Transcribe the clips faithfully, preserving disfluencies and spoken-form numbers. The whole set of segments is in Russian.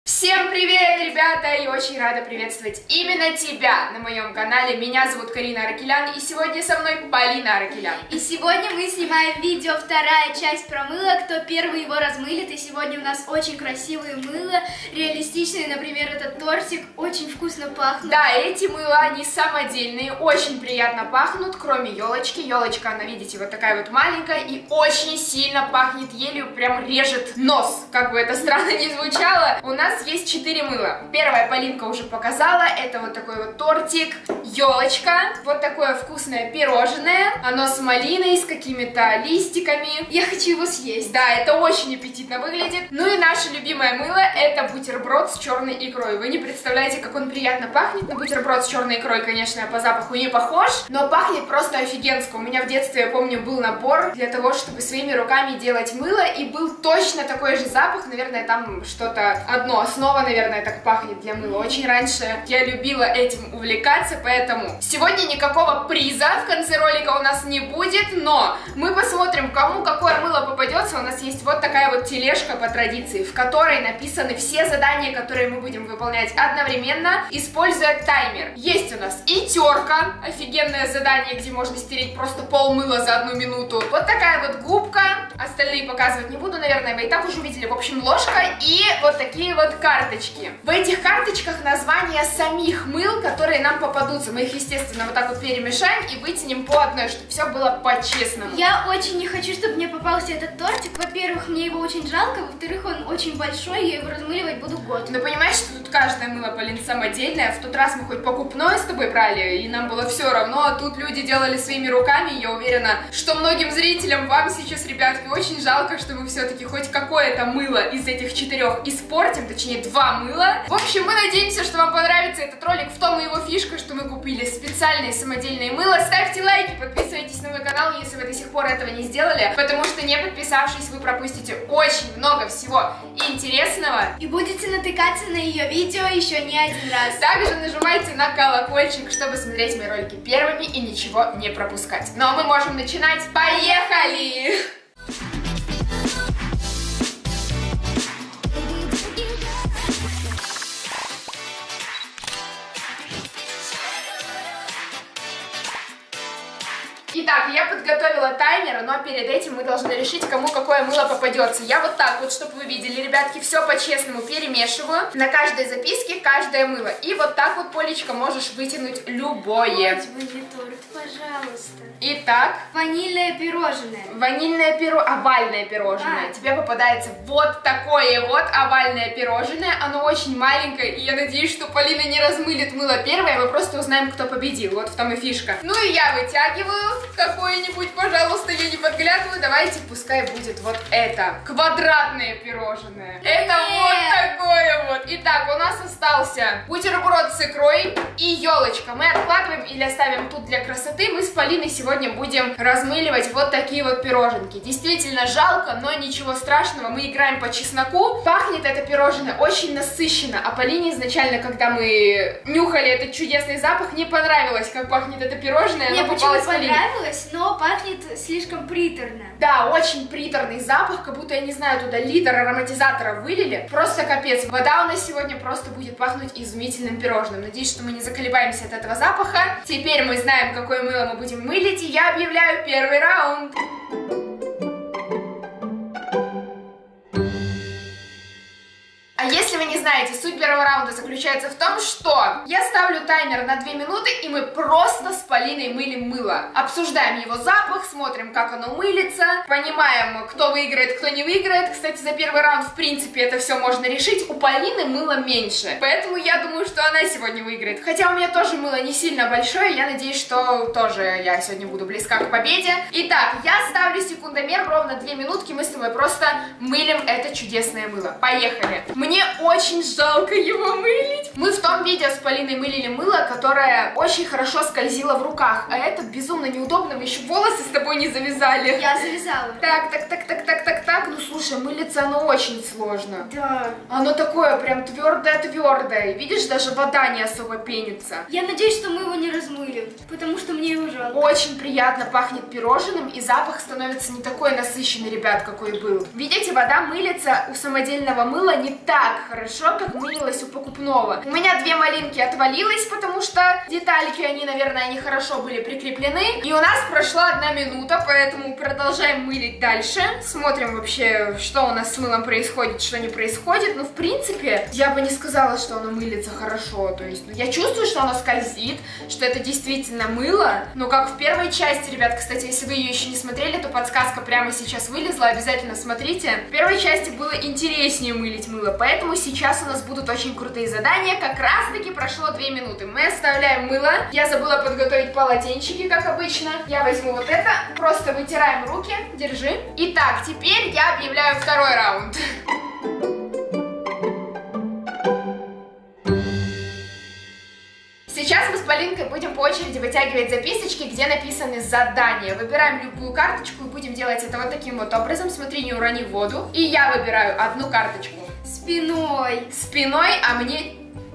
Всем привет, ребята! И очень рада приветствовать именно тебя на моем канале. Меня зовут Карина Аракелян, и сегодня со мной Полина Аракелян. И сегодня мы снимаем видео, вторая часть про мыло, кто первый его размылит. И сегодня у нас очень красивые мыло, реалистичные, например, этот тортик, очень вкусно пахнут. Да, эти мыла, они самодельные, очень приятно пахнут, кроме елочки. Елочка, она, видите, вот такая вот маленькая и очень сильно пахнет елью, прям режет нос, как бы это странно ни звучало. У нас есть четыре мыла. Первое Полинка уже показала, это вот такой вот тортик, елочка, вот такое вкусное пирожное, оно с малиной, с какими-то листиками. Я хочу его съесть. Да, это очень аппетитно выглядит. Ну и наше любимое мыло, это бутерброд с черной икрой. Вы не представляете, как он приятно пахнет. На бутерброд с черной икрой, конечно, по запаху не похож, но пахнет просто офигенско. У меня в детстве, я помню, был набор для того, чтобы своими руками делать мыло, и был точно такой же запах, наверное, там что-то одно, основа, наверное, так пахнет для мыла. Очень раньше я любила этим увлекаться, поэтому сегодня никакого приза в конце ролика у нас не будет, но мы посмотрим, кому какое мыло попадется. У нас есть вот такая вот тележка по традиции, в которой написаны все задания, которые мы будем выполнять одновременно, используя таймер. Есть у нас и терка, офигенное задание, где можно стереть просто пол мыла за одну минуту. Вот такая вот губка, остальные показывать не буду, наверное, вы и так уже видели. В общем, ложка и вот такие вот карточки. В этих карточках названия самих мыл, которые нам попадутся. Мы их, естественно, вот так вот перемешаем и вытянем по одной, чтобы все было по-честному. Я очень не хочу, чтобы мне попался этот тортик. Во-первых, мне его очень жалко, во-вторых, он очень большой, я его размыливать буду год. Но понимаешь, что тут каждое мыло, Полин, самодельное. В тот раз мы хоть покупное с тобой брали, и нам было все равно, а тут люди делали своими руками. Я уверена, что многим зрителям, вам сейчас, ребятки, очень жалко, что мы все-таки хоть какое-то мыло из этих четырех испортим, точнее два мыла. В общем, мы надеемся, что вам понравится этот ролик. В том и его фишка, что мы купили специальные самодельные мыла. Ставьте лайки, подписывайтесь на мой канал, если вы до сих пор этого не сделали, потому что, не подписавшись, вы пропустите очень много всего интересного. И будете натыкаться на ее видео еще не один раз. Также нажимайте на колокольчик, чтобы смотреть мои ролики первыми и ничего не пропускать. Ну а мы можем начинать. Поехали! Итак, я подготовила таймер, но перед этим мы должны решить, кому какое мыло попадется. Я вот так вот, чтобы вы видели, ребятки, все по-честному перемешиваю. На каждой записке каждое мыло. И вот так вот, Полечка, можешь вытянуть любое. Хоть бы не торт, пожалуйста. Итак. Ванильное пирожное. Ванильное пирожное, овальное пирожное. А. Тебе попадается вот такое вот овальное пирожное. Оно очень маленькое, и я надеюсь, что Полина не размылит мыло первое, мы просто узнаем, кто победил. Вот в том и фишка. Ну и я вытягиваю какое-нибудь, пожалуйста, я не подглядываю. Давайте, пускай будет вот это. Квадратное пирожное. Это вот такое вот. Итак, у нас остался бутерброд с икрой и елочка. Мы откладываем или оставим тут для красоты. Мы с Полиной сегодня будем размыливать вот такие вот пироженки. Действительно жалко, но ничего страшного. Мы играем по чесноку. Пахнет это пирожное очень насыщенно. А Полине изначально, когда мы нюхали этот чудесный запах, не понравилось, как пахнет это пирожное. Мне почему понравилось, но пахнет слишком приторно. Да, очень приторный запах, как будто, я не знаю, туда литр ароматизатора вылили. Просто капец. Вода у нас сегодня просто будет пахнуть изумительным пирожным. Надеюсь, что мы не заколебаемся от этого запаха. Теперь мы знаем, какое мыло мы будем мылить, и я объявляю первый раунд. А если вы не знаете, суть первого раунда заключается в том, что я ставлю таймер на две минуты, и мы просто с Полиной мылим мыло. Обсуждаем его запах, смотрим, как оно мылится, понимаем, кто выиграет, кто не выиграет. Кстати, за первый раунд, в принципе, это все можно решить. У Полины мыло меньше, поэтому я думаю, что она сегодня выиграет. Хотя у меня тоже мыло не сильно большое, я надеюсь, что тоже я сегодня буду близка к победе. Итак, я ставлю секундомер, ровно две минутки, мы с тобой просто мылим это чудесное мыло. Поехали! Мне очень жалко его мылить. Мы в том видео с Полиной мылили мыло, которое очень хорошо скользило в руках. А это безумно неудобно, мы еще волосы с тобой не завязали. Я завязала. Так, так, так, так, так, так, так, ну слушай, мылиться оно очень сложно. Да. Оно такое прям твердое-твердое. Видишь, даже вода не особо пенится. Я надеюсь, что мы его не размыли, потому что мне его жалко. Очень приятно пахнет пирожным, и запах становится не такой насыщенный, ребят, какой был. Видите, вода мылится у самодельного мыла не так хорошо, как мылилась у покупного. У меня две малинки отвалилось, потому что детальки, они, наверное, нехорошо были прикреплены. И у нас прошла одна минута, поэтому продолжаем мылить дальше. Смотрим вообще, что у нас с мылом происходит, что не происходит. Ну, в принципе, я бы не сказала, что оно мылится хорошо. То есть, ну, я чувствую, что оно скользит, что это действительно мыло. Но как в первой части, ребят, кстати, если вы ее еще не смотрели, то подсказка прямо сейчас вылезла, обязательно смотрите. В первой части было интереснее мылить мыло, поэтому сейчас у нас будут очень крутые задания. Как раз таки прошло две минуты. Мы оставляем мыло. Я забыла подготовить полотенчики, как обычно. Я возьму вот это, просто вытираем руки, держи. Итак, теперь я объявляю второй раунд. Сейчас мы с Полинкой будем по очереди вытягивать записочки, где написаны задания. Выбираем любую карточку и будем делать это вот таким вот образом. Смотри, не урони в воду. И я выбираю одну карточку. Спиной. Спиной, а мне...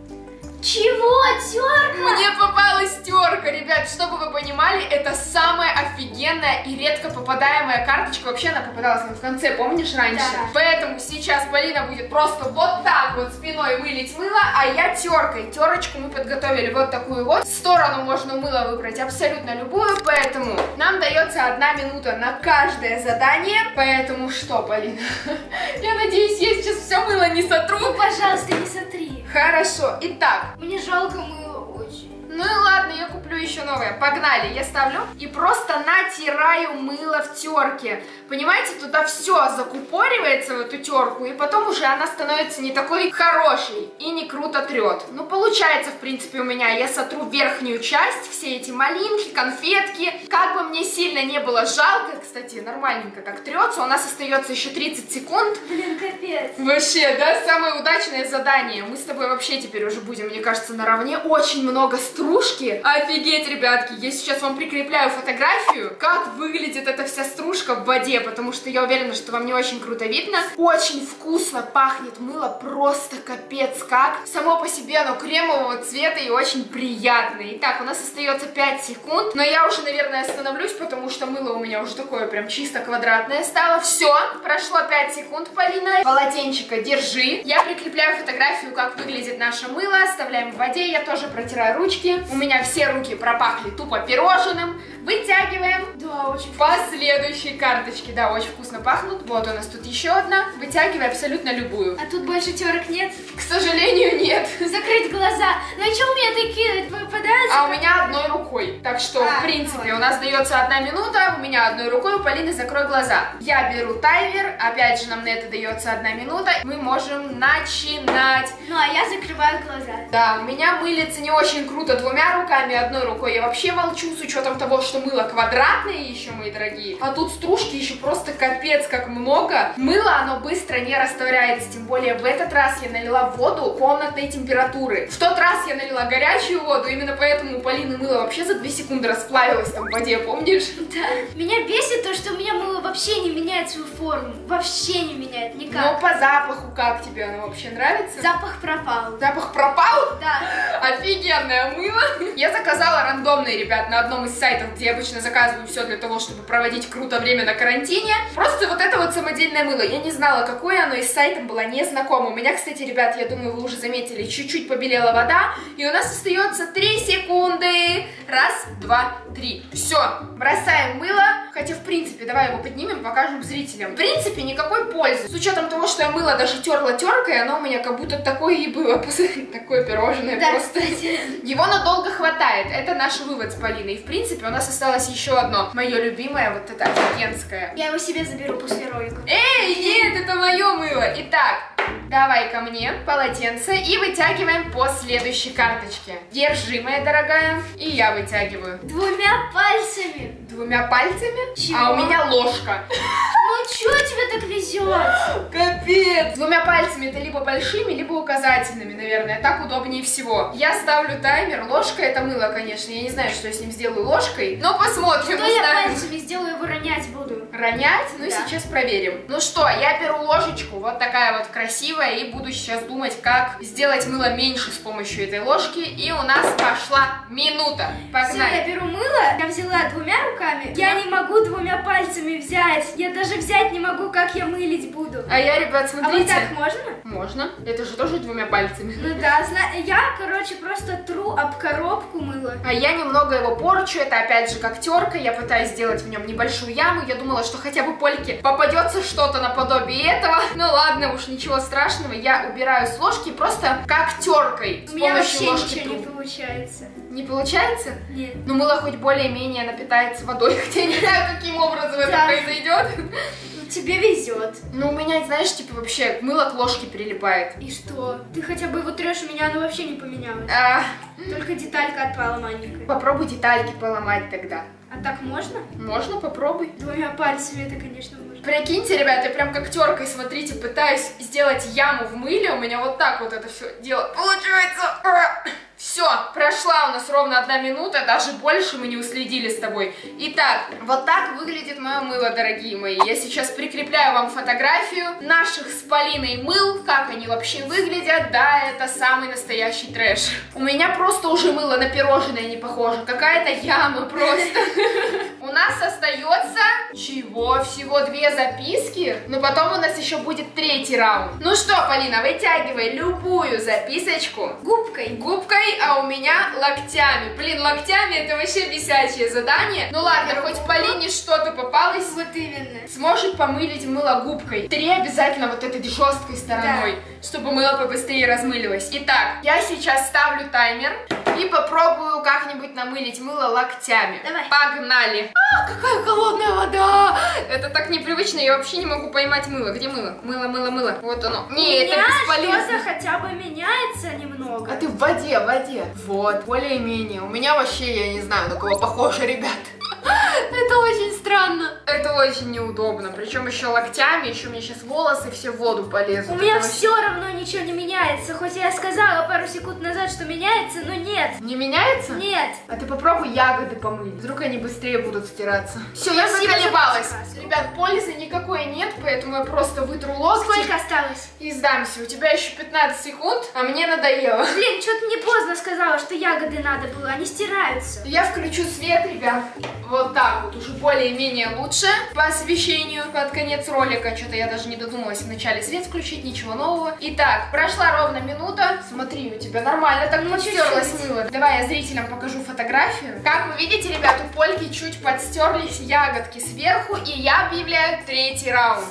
Чего? Терка? Мне попалась терка, ребят, чтобы вы понимали, это самая офигенная и редко попадаемая карточка. Вообще она попадалась нам в конце, помнишь, раньше? Да. Поэтому сейчас Полина будет просто вот так вот спиной мылить мыло, а я теркой. Терочку мы подготовили вот такую вот. Сторону можно мыло выбрать абсолютно любую, поэтому нам дается одна минута на каждое задание. Поэтому что, Полина? Я надеюсь, я сейчас все мыло не сотру. Ну, пожалуйста, не сотри. Хорошо, итак. Мне жалко мыло очень. Ну и ладно, я куплю еще новое. Погнали, я ставлю и просто натираю мыло в терке. Понимаете, туда все закупоривается в эту терку, и потом уже она становится не такой хорошей и не круто трет. Ну, получается, в принципе, у меня я сотру верхнюю часть, все эти малинки, конфетки. Как бы мне сильно не было жалко, кстати, нормальненько так трется, у нас остается еще тридцать секунд. Блин, капец. Вообще, да, самое удачное задание. Мы с тобой вообще теперь уже будем, мне кажется, наравне. Очень много стружки. Офигеть, ребятки, я сейчас вам прикрепляю фотографию, как выглядит эта вся стружка в воде, потому что я уверена, что вам не очень круто видно. Очень вкусно пахнет мыло, просто капец как. Само по себе оно кремового цвета и очень приятное. Итак, у нас остается пять секунд, но я уже, наверное, остановлюсь, потому что мыло у меня уже такое прям чисто квадратное стало. Все, прошло пять секунд, Полина. Полотенчика держи. Я прикрепляю фотографию, как выглядит наше мыло. Оставляем в воде, я тоже протираю ручки. У меня все руки пропахли тупо пирожным. Вытягиваем. Да, очень По следующей карточке. Да, очень вкусно пахнут. Вот у нас тут еще одна. Вытягивай абсолютно любую. А тут больше терок нет? К сожалению, нет. Закрыть глаза. Ну а что у меня такие попадаются? А у меня одной рукой. Так что, а, в принципе, вот. у нас дается одна минута. У меня одной рукой, у Полины закрой глаза. Я беру таймер. Опять же, нам на это дается одна минута. Мы можем начинать. Ну а я закрываю глаза. Да, у меня мылится не очень круто двумя руками. Одной рукой я вообще молчу, с учетом того, что мыло квадратное еще, мои дорогие. А тут стружки еще просто капец как много. Мыло, оно быстро не растворяется. Тем более в этот раз я налила воду комнатной температуры. В тот раз я налила горячую воду. Именно поэтому у Полины мыло вообще за две секунды расплавилось там в воде, помнишь? Да. Меня бесит то, что у меня мыло вообще не меняет свою форму. Вообще не меняет никак. Но по запаху как тебе оно вообще нравится? Запах пропал. Запах пропал? Да. Офигенное мыло. Я заказала рандомные, ребят, на одном из сайтов, где я обычно заказываю все для того, чтобы проводить круто время на карантине. Просто вот это вот самодельное мыло. Я не знала, какое оно, и с сайтом была не знакома. У меня, кстати, ребят, я думаю, вы уже заметили, чуть-чуть побелела вода. И у нас остается три секунды. Раз, два, три. Все, бросаем мыло. Хотя, в принципе, давай его поднимем, покажем зрителям. В принципе, никакой пользы. С учетом того, что я мыло даже терла теркой, оно у меня как будто такое и было. Такое пирожное Да, просто. кстати. Его надолго хватает. Это наш вывод с Полиной. И, в принципе, у нас осталось еще одно. Мое любимое, вот это офигенское. Я его себе заберу после ролика. Эй, нет, это мое мыло. Итак, давай ко мне полотенце и вытягиваем по следующей карточке. Держи, моя дорогая. И я вытягиваю. Двумя пальцами. Двумя пальцами? Чего? А у меня ложка. Ну чё тебе так везет? Капец! Двумя пальцами это либо большими, либо указательными, наверное. Так удобнее всего. Я ставлю таймер. Ложка это мыло, конечно. Я не знаю, что я с ним сделаю ложкой. Но посмотрим. Что я пальцами сделаю, его ронять буду. ронять, ну и да. сейчас проверим. Ну что, я беру ложечку, вот такая вот красивая, и буду сейчас думать, как сделать мыло меньше с помощью этой ложки. И у нас пошла минута. Погнали. Все, я беру мыло, я взяла двумя руками, я не могу двумя пальцами взять, я даже взять не могу, как я мылить буду. А я, ребят, смотрите. А вот так можно? Можно. Это же тоже двумя пальцами. Ну да, я, короче, просто тру об коробку мыла. А я немного его порчу, это опять же как терка, я пытаюсь сделать в нем небольшую яму, я думала, что хотя бы Польке попадется что-то наподобие этого. Ну ладно, уж ничего страшного, я убираю с ложки просто как теркой. У меня вообще ничего не получается. Не получается? Нет. Ну мыло хоть более-менее напитается водой, хотя я не знаю, каким образом это Да. произойдет. Тебе везет. Ну у меня, знаешь, типа вообще мыло к ложке прилипает. И что? Ты хотя бы его трешь, у меня оно вообще не поменялось. А, Только деталька отпала маленькая. попробуй детальки поломать тогда. А так можно? Можно, попробуй. Двумя пальцами это, конечно, можно. Прикиньте, ребята, я прям как теркой, смотрите, пытаюсь сделать яму в мыле, у меня вот так вот это все дело получается. Все, прошла у нас ровно одна минута, даже больше мы не уследили с тобой. Итак, вот так выглядит мое мыло, дорогие мои. Я сейчас прикрепляю вам фотографию наших с Полиной мыл, как они вообще выглядят. Да, это самый настоящий трэш. У меня просто уже мыло на пирожное не похоже, какая-то яма просто. У нас остается, чего, всего две записки, но потом у нас еще будет третий раунд. Ну что, Полина, вытягивай любую записочку. Губкой. Губкой, а у меня локтями. Блин, локтями это вообще бесячее задание. Ну ладно, хоть Полине что-то попалось. Вот именно. Сможет помылить мыло губкой. Три обязательно вот этой жесткой стороной, да, чтобы мыло побыстрее размылилось. Итак, я сейчас ставлю таймер и попробую как-нибудь намылить мыло локтями. Давай. Погнали. А, какая холодная вода. Это так непривычно, я вообще не могу поймать мыло. Где мыло? Мыло, мыло, мыло. Вот оно. Не, у это меня бесполезно. что-то хотя бы меняется немного. А ты в воде, в воде. Вот, более-менее. У меня вообще, я не знаю, на кого похоже, ребят. Это очень странно. Это очень неудобно. Причем еще локтями, еще мне сейчас волосы все в воду полезут. У меня Это все равно ничего не меняется. Хоть я сказала пару секунд назад, что меняется, но нет. Не меняется? Нет. А ты попробуй ягоды помыть. Вдруг они быстрее будут стираться. Все, я Спасибо заколебалась. за подсказку. Ребят, пользы никакой нет, поэтому я просто вытру локти. Сколько осталось? И сдамся. У тебя еще пятнадцать секунд, а мне надоело. Блин, что-то не поздно сказала, что ягоды надо было. Они стираются. Я включу свет, ребят. Вот так вот, уже более-менее лучше по освещению под конец ролика. Что-то я даже не додумалась вначале свет включить, ничего нового. Итак, прошла ровно минута. Смотри, у тебя нормально так Ну, подстерлось чуть-чуть. мыло. Давай я зрителям покажу фотографию. Как вы видите, ребят, у Польки чуть подстерлись ягодки сверху, и я объявляю третий раунд.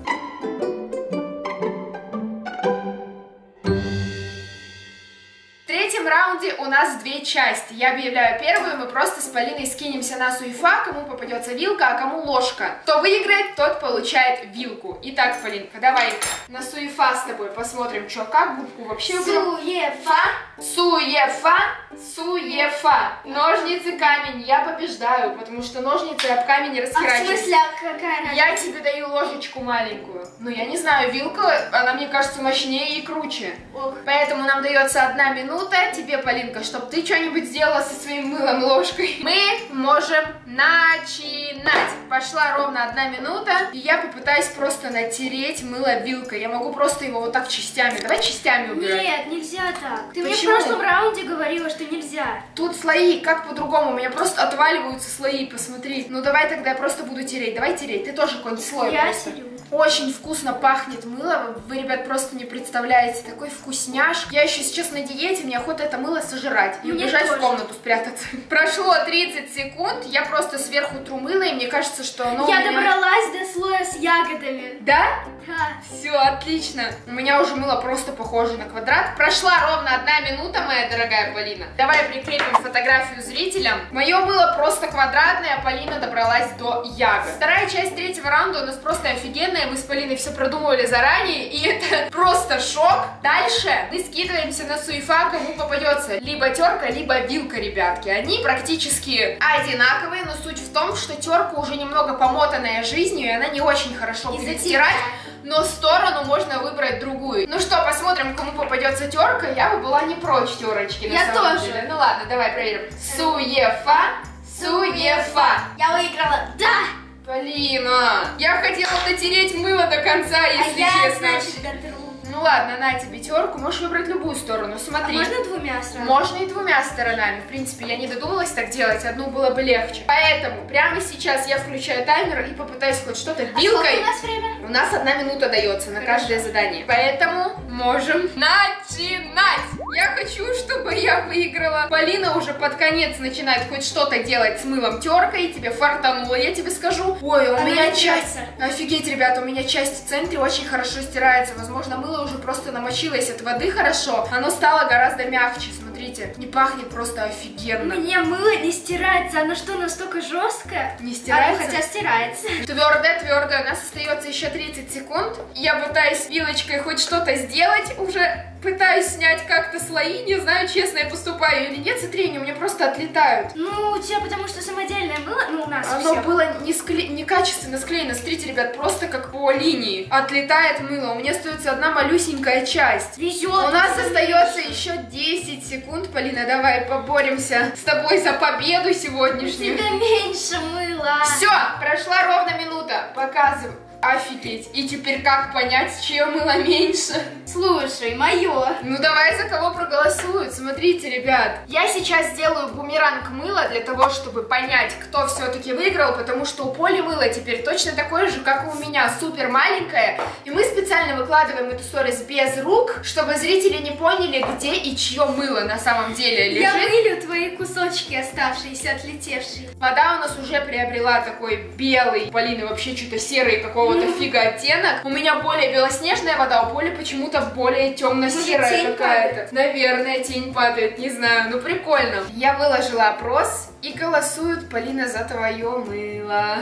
В третьем раунде у нас две части. Я объявляю первую, мы просто с Полиной скинемся на суефа, кому попадется вилка, а кому ложка. Кто выиграет, тот получает вилку. Итак, Полинка, давай на суефа с тобой посмотрим, что, как губку вообще выбрал. Суефа. Суефа, суефа. Ножницы, камень. Я побеждаю, потому что ножницы об камень А в расхерачивают. смысле, а какая разница? Я тебе даю ложечку маленькую. Ну, я не знаю, вилка, она, мне кажется, мощнее и круче. Ох. Поэтому нам дается одна минута. Тебе, Полинка, чтобы ты что-нибудь сделала со своим мылом ложкой. Мы можем начинать. Пошла ровно одна минута. И я попытаюсь просто натереть мыло вилкой. Я могу просто его вот так частями. Давай частями убирать. Нет, нельзя так. Ты мне в Почему? прошлом раунде говорила, что нельзя. Тут слои, как по-другому? У меня просто отваливаются слои, посмотри. Ну давай тогда я просто буду тереть. Давай тереть, ты тоже какой-нибудь слой Я просто. терю. Очень вкусно пахнет мыло, вы, ребят, просто не представляете, такой вкусняшка. Я еще сейчас на диете, мне охота это мыло сожрать и Мне убежать тоже. в комнату спрятаться. Прошло тридцать секунд, я просто сверху тру мыло, и мне кажется, что оно Я у меня... добралась до слоя с ягодами. Да? Да. Все, отлично. У меня уже мыло просто похоже на квадрат. Прошла ровно одна минута, моя дорогая Полина. Давай прикрепим фотографию зрителям. Мое мыло просто квадратное, а Полина добралась до ягод. Вторая часть третьего раунда у нас просто офигенная. Мы с Полиной все продумывали заранее, и это просто шок. Дальше мы скидываемся на суефа, кому попадется либо терка, либо вилка, ребятки. Они практически одинаковые, но суть в том, что терка уже немного помотанная жизнью, и она не очень хорошо И будет затирает. стирать. Но сторону можно выбрать другую. Ну что, посмотрим, кому попадется терка. Я бы была не прочь терочки, на Я самом тоже. деле. Ну ладно, давай проверим. Суефа, суефа. Я выиграла. Да! Полина, я хотела дотереть мыло до конца, если а я, честно. значит, дотру. Ну ладно, на тебе терку, можешь выбрать любую сторону, смотри. А можно двумя сторонами? Можно и двумя сторонами, в принципе, я не додумалась так делать, одну было бы легче. Поэтому прямо сейчас я включаю таймер и попытаюсь хоть что-то вилкой. А сколько у нас время? У нас одна минута дается на Хорошо. каждое задание, поэтому можем начинать. Я хочу, чтобы я выиграла. Полина уже под конец начинает хоть что-то делать с мылом теркой, тебе фартануло, я тебе скажу. Ой, у Она меня не часть... теряется. Офигеть, ребята, у меня часть в центре очень хорошо стирается. Возможно, мыло уже просто намочилось от воды хорошо. Оно стало гораздо мягче, смотрите. Не пахнет просто офигенно. У меня мыло не стирается, оно что, настолько жесткое? Не стирается? А, хотя стирается. Твердое, твердое. У нас остается еще тридцать секунд. Я пытаюсь вилочкой хоть что-то сделать. Уже пытаюсь снять как-то слои. Не знаю, честно я поступаю или нет. Смотри, они у меня просто отлетают. Ну, у тебя потому что самодельное мыло, ну, у нас Оно всех. было не скле... некачественно склеено. Смотрите, ребят, просто как по линии. Отлетает мыло. У меня остается одна малюсенькая часть. Везет. У нас остается еще десять секунд. Полина, давай поборемся с тобой за победу У сегодняшнюю. тебя меньше мыла. Все, прошла ровно минута. Показывай. Офигеть. И теперь как понять, чье мыло меньше? Слушай, мое. Ну давай за кого проголосуют. Смотрите, ребят. Я сейчас сделаю бумеранг мыла для того, чтобы понять, кто все-таки выиграл, потому что у Поли мыло теперь точно такое же, как и у меня, супер маленькое. И мы специально выкладываем эту сторис без рук, чтобы зрители не поняли, где и чье мыло на самом деле лежит. Я вылью твои кусочки оставшиеся, отлетевшие. Вода у нас уже приобрела такой белый, у Полины вообще что-то серый какого-то фига оттенок. У меня более белоснежная вода, у Поли почему-то более темно-серая какая-то. Наверное, тень падает, не знаю, ну прикольно. Я выложила опрос и голосуют, Полина, за твое мыло.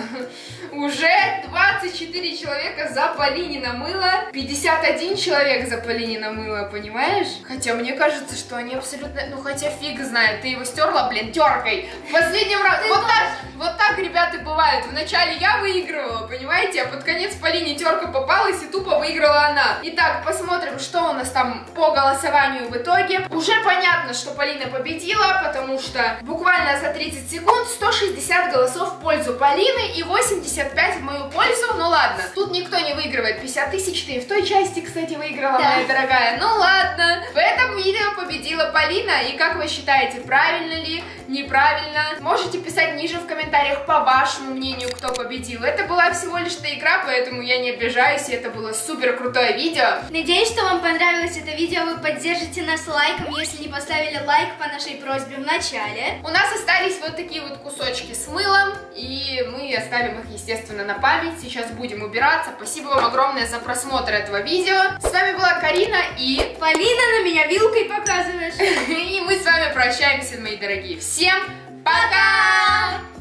Уже двадцать четыре человека за Полинино мыло, пятьдесят один человек за Полинино мыло, понимаешь? Хотя мне кажется, что они абсолютно, ну хотя фиг знает, ты его стерла, блин, теркой. В последнем разе, вот так, вот так, ребята, бывает. Вначале я выигрывала, понимаете, а под конец Полине терка попалась и тупо выиграла она. Итак, посмотрим, что у нас там по голосованию в итоге. Уже понятно, что Полина победила, потому что буквально за тридцать секунд сто шестьдесят голосов в пользу Полины и восемьдесят пять в мою пользу. Ну ладно, тут никто не выигрывает. пятьдесят тысяч ты и в той части, кстати, выиграла, да, моя дорогая. Ну ладно, в этом видео победила Полина. И как вы считаете, правильно ли, неправильно? Можете писать ниже в комментариях по вашему мнению, кто победил. Это была всего лишь-то игра, поэтому я не обижаюсь, и это было супер крутое видео. Надеюсь, что вам понравилось это видео, вы поддержите нас лайком, если не поставили лайк по нашей просьбе в начале. У нас остались вот такие вот кусочки с мылом, и мы оставим их, естественно, на память. Сейчас будем убираться. Спасибо вам огромное за просмотр этого видео. С вами была Карина и Полина, на меня вилкой показываешь. И мы с вами прощаемся, мои дорогие. Всем пока!